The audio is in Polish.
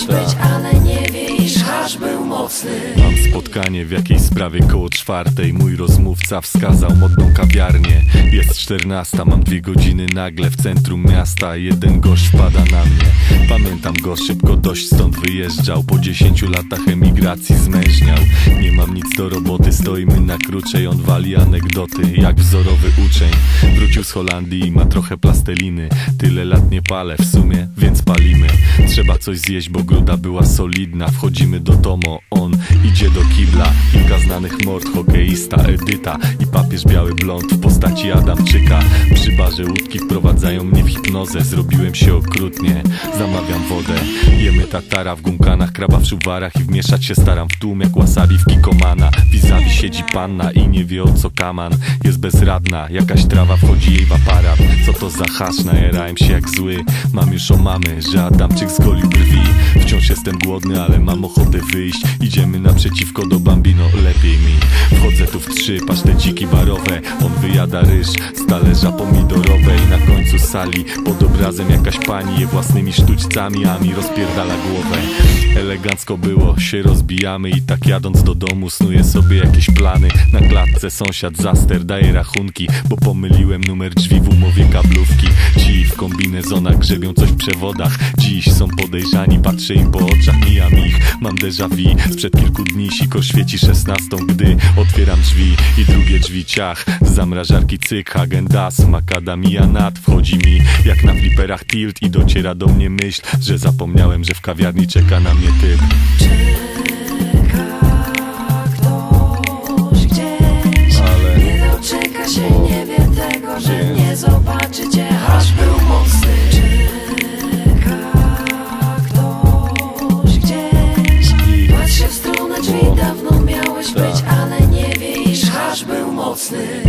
być, ale nie wiesz, hasz był mocny. Mam spotkanie w jakiejś sprawie koło 4:00. Mój rozmówca wskazał modną kawiarnię. Jest 14:00, mam 2 godziny. Nagle w centrum miasta jeden gość wpada na mnie. Pamiętam go, szybko dość stąd wyjeżdżał. Po 10 latach emigracji zmężniał. Nie mam nic do roboty, stoimy na krócej. On wali anegdoty jak wzorowy uczeń. Wrócił z Holandii i ma trochę plasteliny. Tyle lat nie palę w sumie, więc palimy. Trzeba coś zjeść, bo gruda była solidna. Wchodzimy do Tomo, on idzie do kibla. Kilka znanych mord, hokeista Edyta i papież biały blond w postaci Adamczyka. Przy barze łódki wprowadzają mnie w hipnozę. Zrobiłem się okrutnie, zamawiam wodę. Jemy tatara w gumkanach, kraba w szuwarach i wmieszać się staram w tłum jak wasabi w Kikomana. Vis-a-vis siedzi panna i nie wie o co kaman. Jest bezradna, jakaś trawa wchodzi jej w aparat. Co to za hasz, najerałem się jak zły. Mam już omamy, że Adamczyk zgolił brwi. Wciąż jestem głodny, ale mam ochotę wyjść. Idziemy naprzeciwko do Bambino, lepiej mi. Wchodzę tu w 3 paszteciki barowe. On wyjada ryż z talerza pomidorowej. Na końcu sali pod obrazem jakaś pani je własnymi sztućcami, a mi rozpierdala głowę. Elegancko było, się rozbijamy i tak jadąc do domu snuję sobie jakieś plany. Na klatce sąsiad zaster daje rachunki, bo pomyliłem numer drzwi w umowie kablówki. Ci w kombinezonach grzebią coś w przewodach. Dziś są podejrzani, patrzę im po oczach, mijam ich. Mam déjà vu, sprzed kilku dni sikor świeci 16:00, gdy otwieram drzwi i drugie drzwi ciach. Z zamrażarki cyk, Häagen-Dazs, makadamia nut. Wchodzi mi jak na fliperach tilt i dociera do mnie myśl, że zapomniałem, że w kawiarni czeka na mnie typ. Czeka ktoś gdzieś, ale nie doczeka się, nie wie tego, że nie zobaczy cię, hasz był mocny. Czeka ktoś gdzieś, patrz się w stronę drzwi, dawno miałeś być, ale nie wiesz, hasz był mocny.